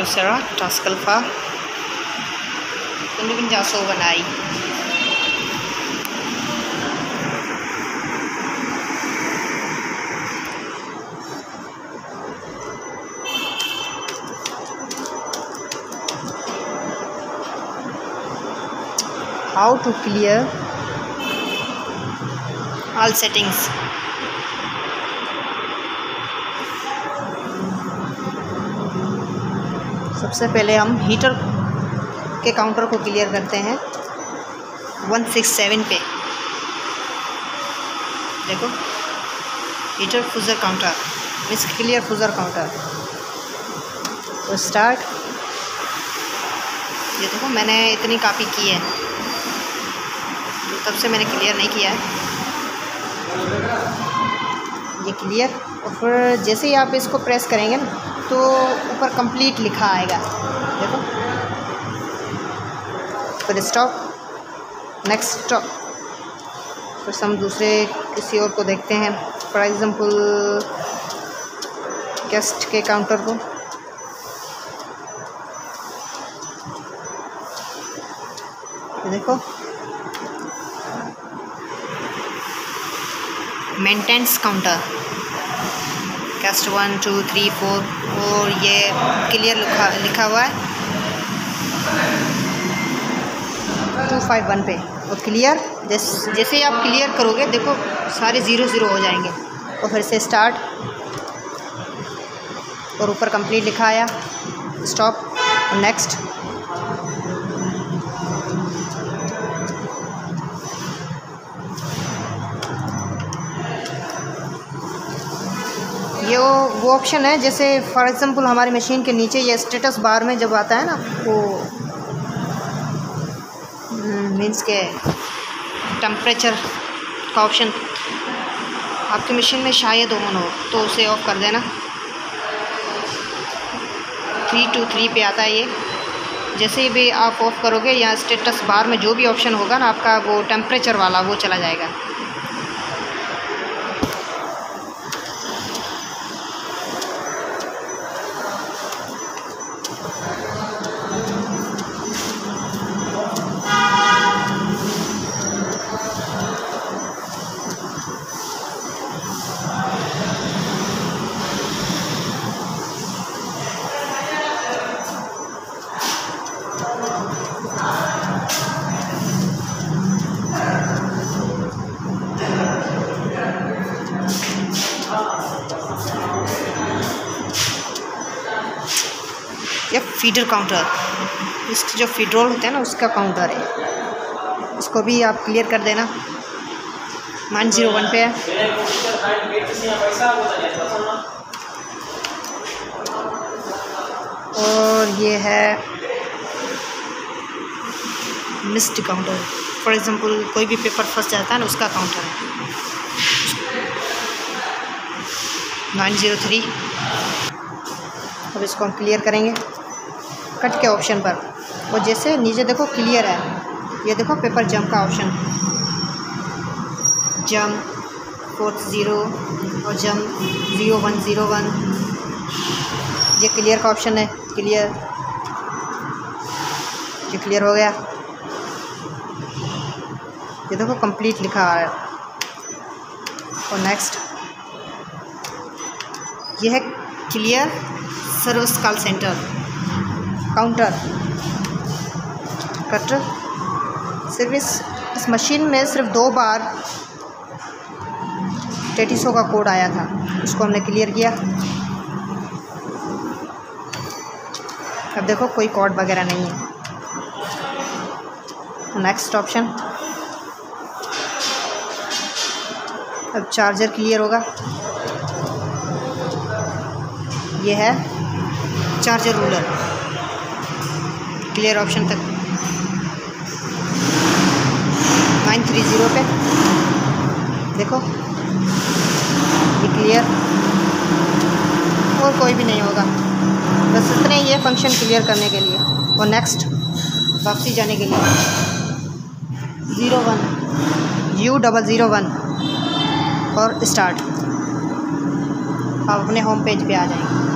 Kyocera, Tascalfa, Kundukun Jaso Banai. How to clear all settings. सबसे पहले हम heater के काउंटर को क्लियर करते हैं 167 पे। देखो heater fuser counter means clear fuser counter. तो स्टार्ट। ये देखो मैंने इतनी कॉपी की है तो तब से मैंने क्लियर नहीं किया है। ये क्लियर और फिर जैसे ही आप इसको प्रेस करेंगे ना तो ऊपर कंप्लीट लिखा आएगा। देखो फिर स्टॉप, नेक्स्ट स्टॉप। फिर हम दूसरे किसी और को देखते हैं, फॉर एग्जांपल गेस्ट के काउंटर को। देखो मेंटेनेंस काउंटर कैस्ट 1 2 3 4 और ये क्लियर लिखा हुआ है 251 पे। और क्लियर जैसे ही आप क्लियर करोगे देखो सारे 0 0 हो जाएंगे। और फिर से स्टार्ट और ऊपर कंप्लीट लिखा आया, स्टॉप, नेक्स्ट। ये वो ऑप्शन है जैसे फॉर एग्जांपल हमारी मशीन के नीचे ये स्टेटस बार में जब आता है ना वो मीन्स के टेम्परेचर का ऑप्शन आपकी मशीन में शायद ऑन हो तो उसे ऑफ कर देना। 323 पे आता है ये। जैसे भी आप ऑफ करोगे या स्टेटस बार में जो भी ऑप्शन होगा ना आपका वो टेम्परेचर वाला वो चला जाएगा। ये फीडर काउंटर, इसके जो फीडरोल होते हैं ना उसका काउंटर है। इसको भी आप क्लियर कर देना। 901 पे है। और ये है मिस्ड काउंटर, फॉर एग्जांपल कोई भी पेपर फंस जाता है ना उसका काउंटर है 903। अब इसको हम क्लियर करेंगे कट के ऑप्शन पर। और जैसे नीचे देखो क्लियर है, ये देखो पेपर जंप का ऑप्शन, जंप 40 और जंप 0101। ये क्लियर का ऑप्शन है, क्लियर। ये क्लियर हो गया। ये देखो कंप्लीट लिखा आ रहा है। और नेक्स्ट ये है clear service call center counter cutter service. इस मशीन में सिर्फ 2 बार 3300 का कोड आया था, उसको हमने क्लियर किया। अब देखो कोई कोड वगैरह नहीं है। Next option. अब चार्जर क्लियर होगा। ये है चार्जर रूलर, क्लियर ऑप्शन तक 930 पे। देखो ये क्लियर। और कोई भी नहीं होगा, बस इतने ये फंक्शन क्लियर करने के लिए। और नेक्स्ट वापसी जाने के लिए 01 U001 और स्टार्ट। आप अपने होम पेज पे आ जाएंगे।